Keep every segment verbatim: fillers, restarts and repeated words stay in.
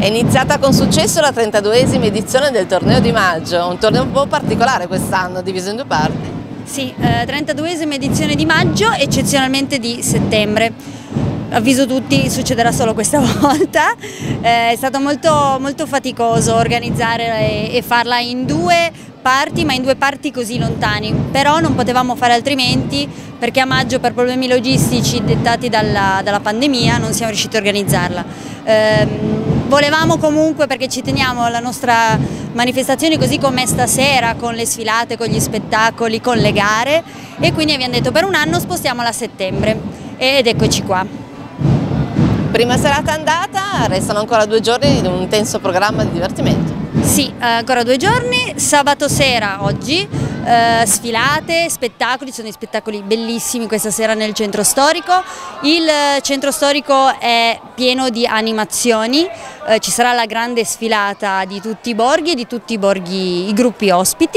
È iniziata con successo la trentaduesima edizione del torneo di maggio, un torneo un po' particolare quest'anno, diviso in due parti. Sì, eh, trentaduesima edizione di maggio, eccezionalmente di settembre. Avviso tutti, succederà solo questa volta. Eh, è stato molto, molto faticoso organizzare e, e farla in due parti, ma in due parti così lontani. Però non potevamo fare altrimenti, perché a maggio per problemi logistici dettati dalla, dalla pandemia non siamo riusciti a organizzarla. Eh, volevamo comunque, perché ci teniamo alla nostra manifestazione così com'è stasera, con le sfilate, con gli spettacoli, con le gare, e quindi abbiamo detto per un anno spostiamola a settembre ed eccoci qua. Prima serata andata, restano ancora due giorni di un intenso programma di divertimento. Sì, ancora due giorni, sabato sera oggi, eh, sfilate, spettacoli, ci sono dei spettacoli bellissimi questa sera nel centro storico. Il centro storico è pieno di animazioni, eh, ci sarà la grande sfilata di tutti i borghi e di tutti i borghi, i gruppi ospiti.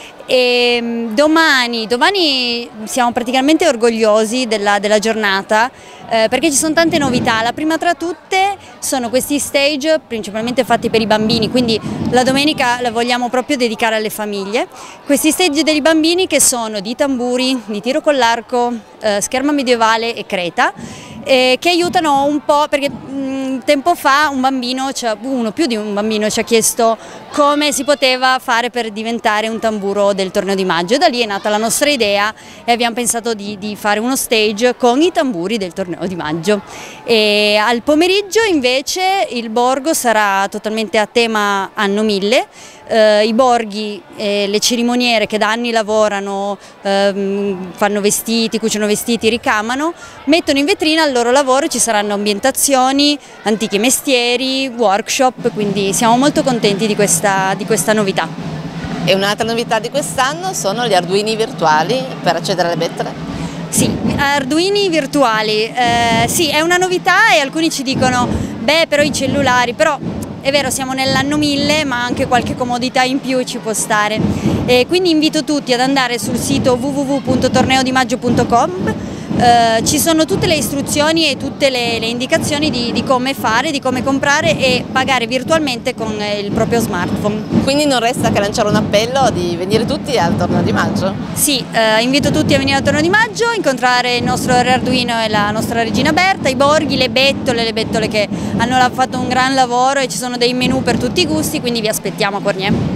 E domani, domani siamo praticamente orgogliosi della, della giornata, eh, perché ci sono tante novità. La prima tra tutte sono questi stage principalmente fatti per i bambini, quindi la domenica la vogliamo proprio dedicare alle famiglie. Questi stage dei bambini che sono di tamburi, di tiro con l'arco, eh, scherma medievale e creta, eh, che aiutano un po', perché mh, tempo fa un bambino, uno più di un bambino ci ha chiesto come si poteva fare per diventare un tamburo del torneo di maggio, e da lì è nata la nostra idea e abbiamo pensato di, di fare uno stage con i tamburi del torneo di maggio. E al pomeriggio invece il borgo sarà totalmente a tema anno mille, eh, i borghi e le cerimoniere che da anni lavorano, eh, fanno vestiti, cuciono vestiti, ricamano, mettono in vetrina il loro lavoro, ci saranno ambientazioni, antichi mestieri, workshop, quindi siamo molto contenti di questa, di questa novità. E un'altra novità di quest'anno sono gli arduini virtuali per accedere alle bettole? Sì, arduini virtuali, eh, sì, è una novità, e alcuni ci dicono beh, però i cellulari, però è vero, siamo nell'anno mille, ma anche qualche comodità in più ci può stare, e quindi invito tutti ad andare sul sito w w w punto torneo di maggio punto com. Uh, ci sono tutte le istruzioni e tutte le, le indicazioni di, di come fare, di come comprare e pagare virtualmente con il proprio smartphone. Quindi non resta che lanciare un appello di venire tutti al torneo di maggio? Sì, uh, invito tutti a venire al torneo di maggio, incontrare il nostro Re Arduino e la nostra regina Berta, i borghi, le bettole, le bettole che hanno fatto un gran lavoro, e ci sono dei menù per tutti i gusti, quindi vi aspettiamo a Cornier.